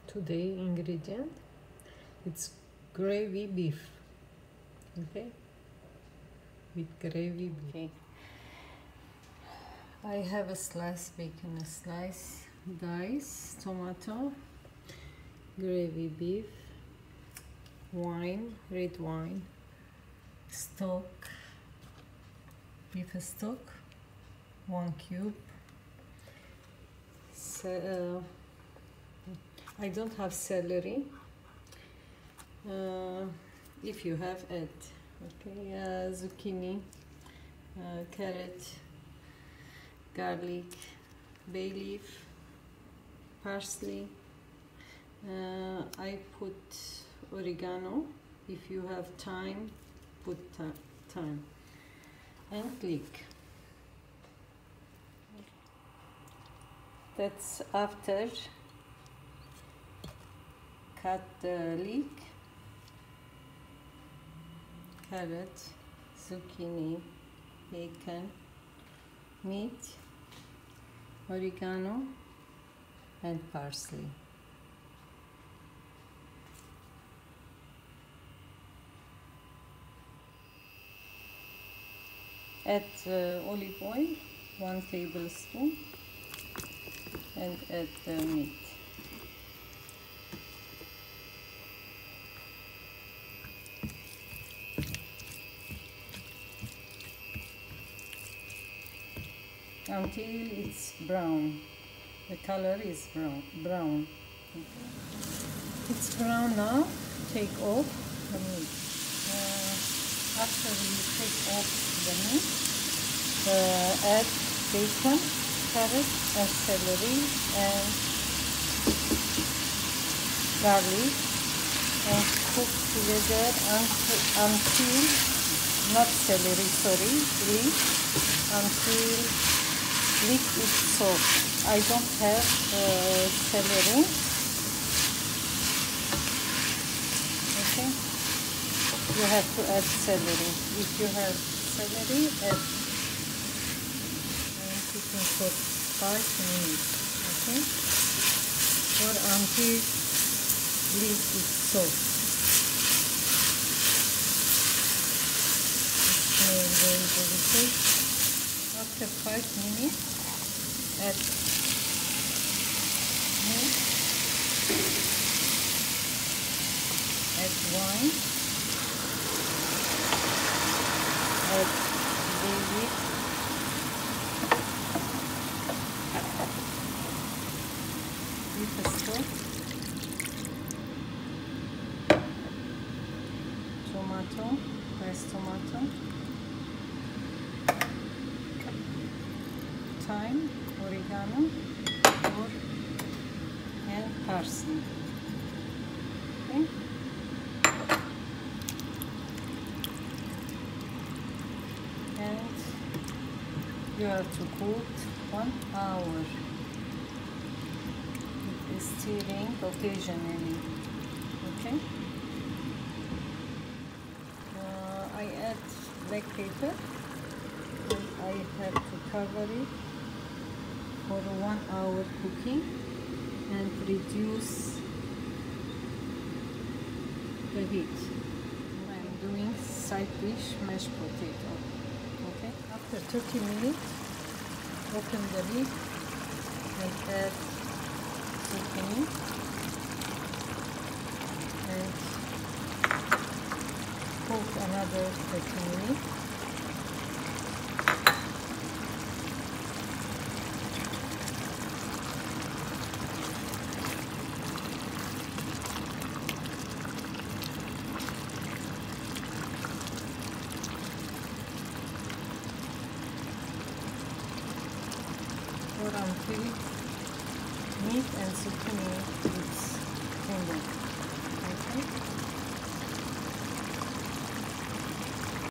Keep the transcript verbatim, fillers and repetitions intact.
today ingredient. It's gravy beef. Okay, with gravy beef. Okay. I have a slice bacon, a slice dice, tomato, gravy beef, wine, red wine, stock, beef stock, one cube. So, uh, I don't have celery. Uh, if you have it, okay, uh, zucchini, uh, carrot, garlic, bay leaf, parsley. Uh, I put oregano. If you have time, put thyme, and leek. That's after cut the leek, carrot, zucchini, bacon, meat, oregano, and parsley. Add uh, olive oil, one tablespoon, and add the meat. Until it's brown. The color is brown. brown. It's brown now. Take off the meat. Uh, after you take off the meat, uh, add bacon, carrot, and celery, and garlic, and cook together until, until not celery, sorry, leek, until leek is soft. I don't have uh, celery. Okay, you have to add celery. If you have celery, add. And cooking for five minutes. Okay, or until leek is soft. It's very delicious. After five minutes, add milk, add wine, add bay leaf, beef stock, tomato, pressed tomato, thyme, oregano, or, and parsley. Okay. And you have to cook one hour. It is stirring occasionally. Okay. Uh, I add black pepper, and I have to cover it for one hour cooking and reduce the heat. I'm doing side dish mashed potato. Okay. After thirty minutes, open the lid and add zucchini and cook another thirty minutes. Or until meat and zucchini is tender. Okay.